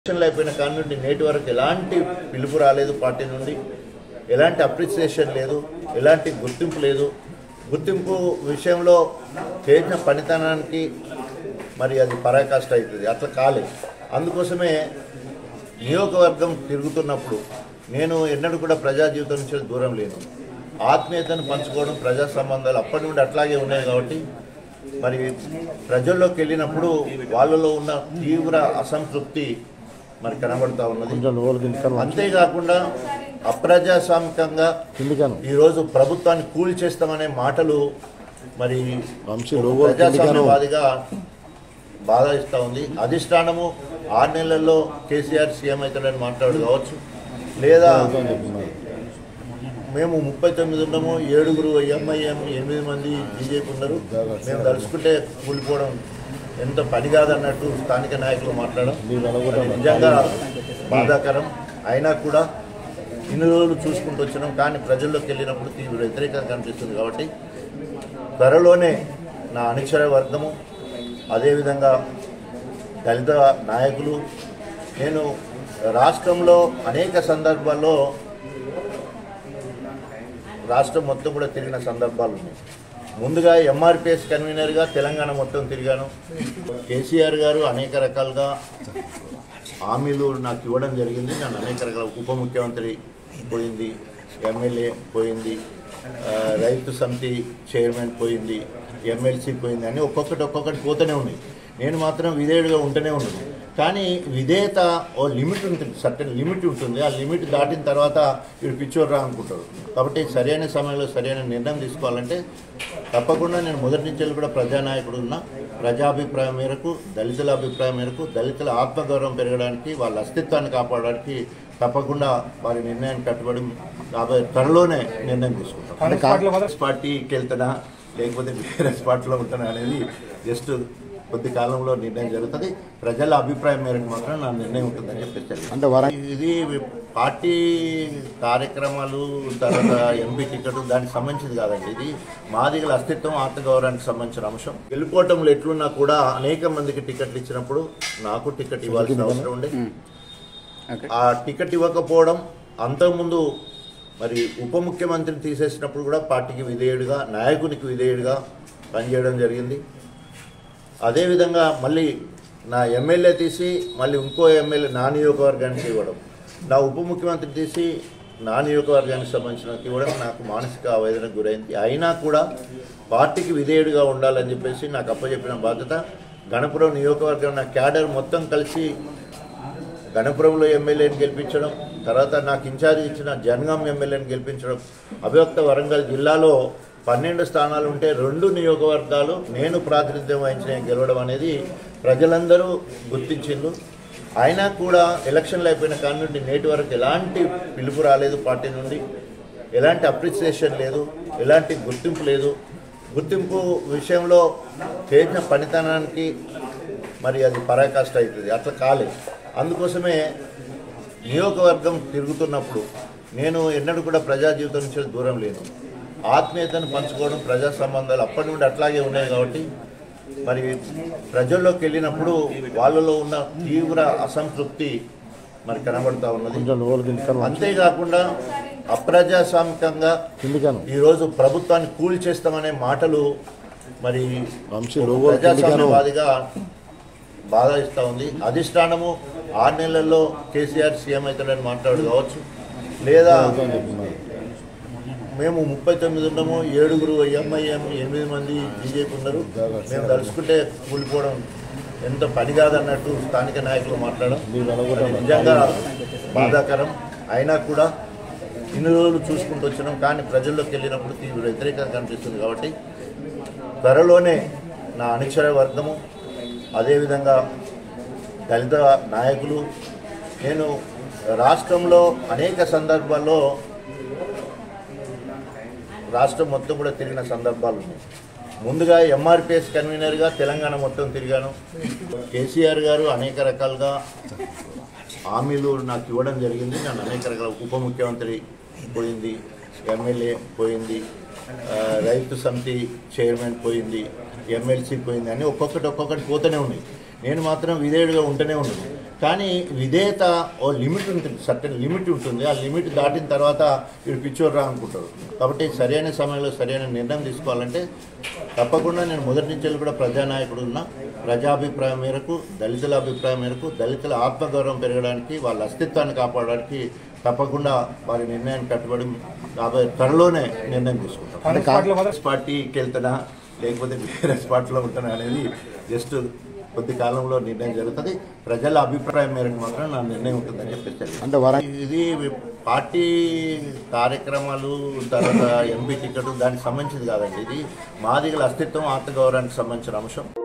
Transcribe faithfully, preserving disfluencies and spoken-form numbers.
ఎలక్షన్లు అయిపోయిన కాడి నుండి నేటి వరకు ఎలాంటి పిలుపు రాలేదు పార్టీ నుండి, ఎలాంటి అప్రిసియేషన్ లేదు, ఎలాంటి గుర్తింపు లేదు. గుర్తింపు విషయంలో చేసిన పనితనానికి మరి అది పరాకాష్ట అవుతుంది, అట్లా కాలేదు. అందుకోసమే నియోజకవర్గం తిరుగుతున్నప్పుడు నేను ఎన్నడూ కూడా ప్రజా జీవితం నుంచి దూరం లేను. ఆత్మీయతను పంచుకోవడం, ప్రజా సంబంధాలు అప్పటి నుండి అట్లాగే ఉన్నాయి కాబట్టి మరి ప్రజల్లోకి వెళ్ళినప్పుడు వాళ్ళలో ఉన్న తీవ్ర అసంతృప్తి మరి కనబడుతూ ఉన్నది. అంతేకాకుండా అప్రజాస్వామికంగా ఈరోజు ప్రభుత్వాన్ని కూల్ చేస్తామనే మాటలు మరి ప్రజాస్వామ్యవాదిగా బాధ ఇస్తూ ఉంది. అధిష్టానము ఆరు నెలల్లో కేసీఆర్ సీఎం అవుతాడని మాట్లాడు కావచ్చు, లేదా మేము ముప్పై తొమ్మిది ఉన్నాము, ఏడుగురు ఎంఐఎం, ఎనిమిది మంది బీజేపీ ఉన్నారు, మేము తలుచుకుంటే కూలిపోవడం ఎంత పని కాదన్నట్టు స్థానిక నాయకులు మాట్లాడడం నిజంగా బాధాకరం. అయినా కూడా ఇన్ని రోజులు చూసుకుంటూ వచ్చినాం, కానీ ప్రజల్లోకి వెళ్ళినప్పుడు తీవ్ర వ్యతిరేకత కనిపిస్తుంది. కాబట్టి త్వరలోనే నా అనుచర వర్గము, అదేవిధంగా దళిత నాయకులు, నేను రాష్ట్రంలో అనేక సందర్భాల్లో రాష్ట్రం మొత్తం కూడా తిరిగిన సందర్భాలు ఉన్నాయి. ముందుగా ఎంఆర్పిఎస్ కన్వీనర్గా తెలంగాణ మొత్తం తిరిగాను. కేసీఆర్ గారు అనేక రకాలుగా హామీలు నాకు ఇవ్వడం జరిగింది. నన్ను అనేక రకాల ఉప ముఖ్యమంత్రి పోయింది, ఎమ్మెల్యే పోయింది, రైతు సమితి చైర్మన్ పోయింది, ఎమ్మెల్సీ పోయింది అని ఒక్కొక్కటి ఒక్కొక్కటి పోతూనే ఉన్నాయి. నేను మాత్రం విధేయుడిగా ఉంటూనే ఉన్నాను. కానీ విధేయత ఓ లిమిట్ ఉంటుంది, సర్టెన్ లిమిట్ ఉంటుంది. ఆ లిమిట్ దాటిన తర్వాత వీడు పిచ్చోర్రా అనుకుంటారు. కాబట్టి సరైన సమయంలో సరైన నిర్ణయం తీసుకోవాలంటే తప్పకుండా నేను మొదటి నుంచి కూడా ప్రజానాయకుడు ఉన్న ప్రజాభిప్రాయం మేరకు, దళితుల అభిప్రాయం మేరకు, దళితుల ఆత్మగౌరవం పెరగడానికి, వాళ్ళ అస్తిత్వాన్ని కాపాడడానికి తప్పకుండా వారి నిర్ణయాన్ని కట్టుబడి రాబోయే త్వరలోనే నిర్ణయం తీసుకుంటాం. కాంగ్రెస్ పార్టీకి వెళ్తానా లేకపోతే బీఆర్ఎస్ పార్టీలో ఉంటానా అనేది జస్ట్ కొద్ది కాలంలో నిర్ణయం జరుగుతుంది. ప్రజల అభిప్రాయం మేరకు మాత్రం నా నిర్ణయం ఉంటుందని చెప్పేసి అంటే ఇది పార్టీ కార్యక్రమాలు, తర్వాత ఎంపీ టికెట్ దానికి సంబంధించింది కాదండి. ఇది మాదిగల అస్తిత్వం, ఆత్మగౌరవానికి సంబంధించిన అంశం. గెలుపోవటంలో ఎట్లున్నా కూడా అనేక మందికి టికెట్లు ఇచ్చినప్పుడు నాకు టికెట్ ఇవ్వాల్సిన అవసరం ఉండే. ఆ టికెట్ ఇవ్వకపోవడం, అంతకుముందు మరి ఉప ముఖ్యమంత్రిని తీసేసినప్పుడు కూడా పార్టీకి విధేయుడిగా, నాయకునికి విధేయుడిగా పనిచేయడం జరిగింది. అదేవిధంగా మళ్ళీ నా ఎమ్మెల్యే తీసి మళ్ళీ ఇంకో ఎమ్మెల్యే నా నియోజకవర్గానికి ఇవ్వడం, నా ఉప ముఖ్యమంత్రి తీసి నా నియోజకవర్గానికి సంబంధించిన ఇవ్వడం నాకు మానసిక ఆవేదనకు గురైంది. అయినా కూడా పార్టీకి విధేయుడిగా ఉండాలని చెప్పేసి నాకు అప్పచెప్పిన బాధ్యత. గణపురం నియోజకవర్గం నా క్యాడర్ మొత్తం కలిసి గణపురంలో ఎమ్మెల్యేని గెలిపించడం, తర్వాత నాకు ఇన్ఛార్జ్ ఇచ్చిన జనగాం ఎమ్మెల్యేని గెలిపించడం, అభివక్త వరంగల్ జిల్లాలో పన్నెండు స్థానాలు ఉంటే రెండు నియోజకవర్గాలు నేను ప్రాతినిధ్యం వహించిన గెలవడం అనేది ప్రజలందరూ గుర్తించిండ్రు. అయినా కూడా ఎలక్షన్లు అయిపోయిన కాడి నుండి నేటి వరకు ఎలాంటి పిలుపు రాలేదు పార్టీ నుండి, ఎలాంటి అప్రిసియేషన్ లేదు, ఎలాంటి గుర్తింపు లేదు. గుర్తింపు విషయంలో చేసిన పనితనానికి మరి అది పరాకాష్ట అవుతుంది, అట్లా కాలేదు. అందుకోసమే నియోజకవర్గం తిరుగుతున్నప్పుడు నేను ఎన్నడూ కూడా ప్రజా జీవితం నుంచి దూరం లేను. ఆత్మీయతను పంచుకోవడం, ప్రజా సంబంధాలు అప్పటి నుండి అట్లాగే ఉన్నాయి కాబట్టి మరి ప్రజల్లోకి వెళ్ళినప్పుడు వాళ్ళలో ఉన్న తీవ్ర అసంతృప్తి మరి కనబడుతూ ఉన్నది. అంతేకాకుండా అప్రజాస్వామికంగా ఈరోజు ప్రభుత్వాన్ని కూల్ చేస్తామనే మాటలు మరి ప్రజాస్వామ్యవాదిగా బాధ ఇస్తూ ఉంది. అధిష్టానము ఆరు నెలల్లో కేసీఆర్ సీఎం అవుతాడని మాట్లాడు కావచ్చు, లేదా మేము ముప్పై తొమ్మిది ఉన్నాము, ఏడుగురు ఎంఐఎం, ఎనిమిది మంది బీజేపీ ఉన్నారు, మేము తలుచుకుంటే కూలిపోవడం ఎంత పని కాదన్నట్టు స్థానిక నాయకులు మాట్లాడడం నిజంగా బాధాకరం. అయినా కూడా ఇన్ని రోజులు చూసుకుంటూ వచ్చినాం, కానీ ప్రజల్లోకి వెళ్ళినప్పుడు తీవ్ర వ్యతిరేకత కనిపిస్తుంది. కాబట్టి త్వరలోనే నా అనుచర వర్గము, అదేవిధంగా దళిత నాయకులు, నేను రాష్ట్రంలో అనేక సందర్భాల్లో రాష్ట్రం మొత్తం కూడా తిరిగిన సందర్భాలు ఉన్నాయి. ముందుగా ఎంఆర్పిఎస్ కన్వీనర్గా తెలంగాణ మొత్తం తిరిగాను. కేసీఆర్ గారు అనేక రకాలుగా హామీలు నాకు ఇవ్వడం జరిగింది. నన్ను అనేక రకాల ఉప ముఖ్యమంత్రి పోయింది, ఎమ్మెల్యే పోయింది, రైతు సమితి చైర్మన్ పోయింది, ఎమ్మెల్సీ పోయింది అని ఒక్కొక్కటి ఒక్కొక్కటి పోతూనే ఉన్నాయి. నేను మాత్రం విధేయుడిగా ఉంటూనే ఉన్నాను. కానీ విధేయత ఓ లిమిట్ ఉంటుంది, సర్టెన్ లిమిట్ ఉంటుంది. ఆ లిమిట్ దాటిన తర్వాత వీడు పిచ్చోర్రా అనుకుంటారు. కాబట్టి సరైన సమయంలో సరైన నిర్ణయం తీసుకోవాలంటే తప్పకుండా నేను మొదటి నుంచి కూడా ప్రజానాయకుడు ఉన్నా. ప్రజాభిప్రాయం మేరకు, దళితుల అభిప్రాయం మేరకు, దళితుల ఆత్మగౌరవం పెరగడానికి, వాళ్ళ అస్తిత్వాన్ని కాపాడడానికి తప్పకుండా వారి నిర్ణయాన్ని కట్టుబడి కాబట్టి త్వరలోనే నిర్ణయం తీసుకుంటాం. అంటే కాంగ్రెస్ పార్టీకి వెళ్తున్నా లేకపోతే వేరే పార్టీలో ఉంటున్నా అనేది జస్ట్ కొద్ది కాలంలో నిర్ణయం జరుగుతుంది. ప్రజల అభిప్రాయం మేరకు మాత్రం నా నిర్ణయం ఉంటుందని చెప్పేసి అంటే ఇది పార్టీ కార్యక్రమాలు తర్వాత ఎంపీ టికెట్ దానికి సంబంధించింది కాదండి. ఇది మాదిగల అస్తిత్వం ఆత్మగౌరవానికి సంబంధించిన అంశం.